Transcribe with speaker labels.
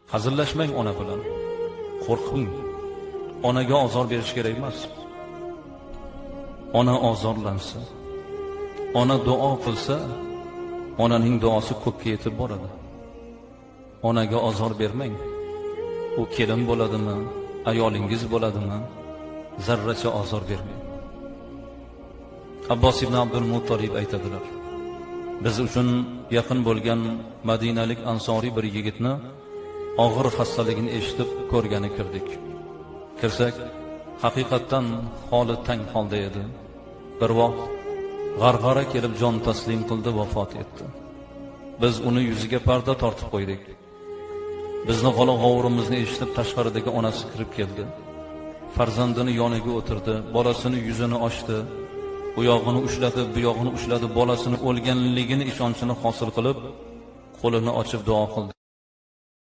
Speaker 1: Hazillashmang ona bilan. Qo'rqing. Onaga ozor berish kerak emas. Ona ozorlansa, ona duo qilsa, onaning duosi ko'kka yetib boradi. Onaga ozor bermang. U kelin bo'ladimi, ayolingiz bo'ladimi, zarracha ozor bermang. Abbos ibn Abdul Muttalib aytadilar: biz uchun yaqin bo'lgan madinalik ansoriy bir yigitni og'ir xastaligini eshitib ko'rgani kirdik. Kirsak, haqiqatan holi tang holda edi. Bir vaqt g'arg'ara kelib jon taslim qildi, vafot etdi. Biz uni yuziga parda tortib qo'ydik. Bizni g'ala-g'ovurimizni eshitib tashqaridagi onasi kirib keldi. Farzandini yoniga o'tirdi, bolasini yuzini ochdi, u yog'ini ushladi, bu yog'ini ushladi, bolasini o'lganligini ishonchini hosil qilib, qo'lini ochib duo qildi.